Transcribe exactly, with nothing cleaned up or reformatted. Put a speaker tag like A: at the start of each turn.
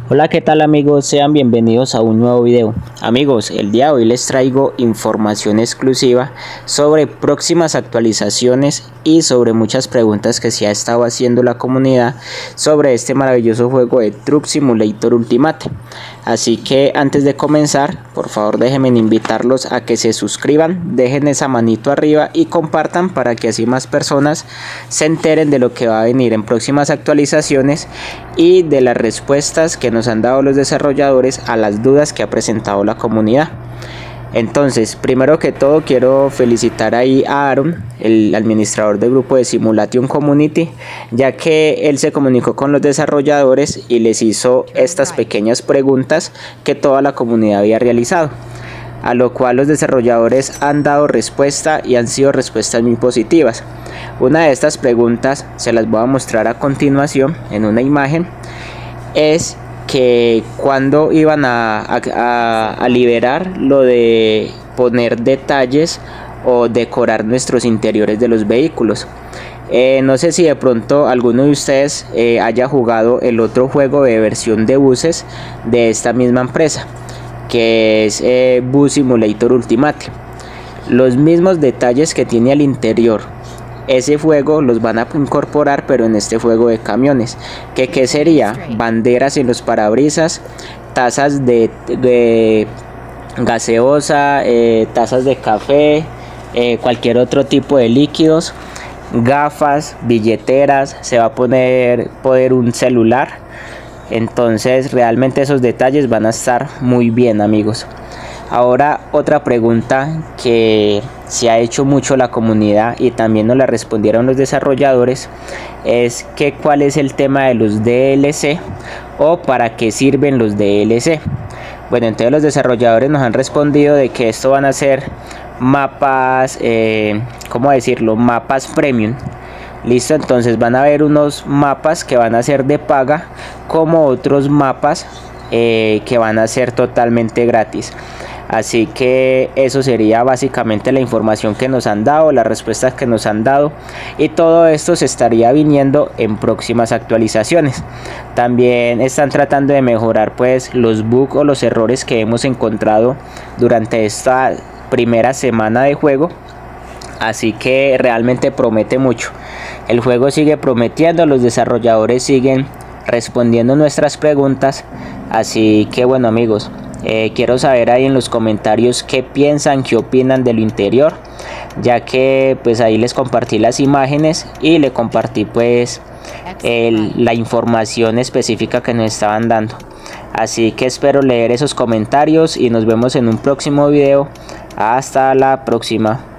A: Hola, ¿qué tal amigos? Sean bienvenidos a un nuevo video. Amigos, el día de hoy les traigo información exclusiva sobre próximas actualizaciones y sobre muchas preguntas que se ha estado haciendo la comunidad sobre este maravilloso juego de Truck Simulator Ultimate. Así que antes de comenzar, por favor déjenme invitarlos a que se suscriban, dejen esa manito arriba y compartan para que así más personas se enteren de lo que va a venir en próximas actualizaciones y de las respuestas que nos han dado los desarrolladores a las dudas que ha presentado la comunidad. Entonces, primero que todo quiero felicitar ahí a Aaron, el administrador del grupo de Simulation Community, ya que él se comunicó con los desarrolladores y les hizo estas pequeñas preguntas que toda la comunidad había realizado, a lo cual los desarrolladores han dado respuesta y han sido respuestas muy positivas. Una de estas preguntas se las voy a mostrar a continuación en una imagen. Es que cuando iban a, a, a liberar lo de poner detalles o decorar nuestros interiores de los vehículos. Eh, no sé si de pronto alguno de ustedes eh, haya jugado el otro juego de versión de buses de esta misma empresa, que es eh, Bus Simulator Ultimate. Los mismos detalles que tiene al interior ese juego los van a incorporar, pero en este juego de camiones. que qué sería? Banderas en los parabrisas, tazas de, de gaseosa, eh, tazas de café, eh, cualquier otro tipo de líquidos, gafas, billeteras, se va a poner poder un celular. Entonces realmente esos detalles van a estar muy bien, amigos. Ahora, otra pregunta que se ha hecho mucho la comunidad y también nos la respondieron los desarrolladores es que cuál es el tema de los D L C o para qué sirven los D L C. Bueno, entonces los desarrolladores nos han respondido de que esto van a ser mapas, eh, ¿cómo decirlo? Mapas premium. Listo, entonces van a haber unos mapas que van a ser de paga, como otros mapas eh, que van a ser totalmente gratis. Así que eso sería básicamente la información que nos han dado, las respuestas que nos han dado, y todo esto se estaría viniendo en próximas actualizaciones. También están tratando de mejorar pues los bugs o los errores que hemos encontrado durante esta primera semana de juego. Así que realmente promete mucho. El juego sigue prometiendo, los desarrolladores siguen respondiendo nuestras preguntas. Así que bueno, amigos, Eh, quiero saber ahí en los comentarios qué piensan, qué opinan de lo interior, ya que pues ahí les compartí las imágenes y le compartí pues el, la información específica que nos estaban dando. Así que espero leer esos comentarios y nos vemos en un próximo video. Hasta la próxima.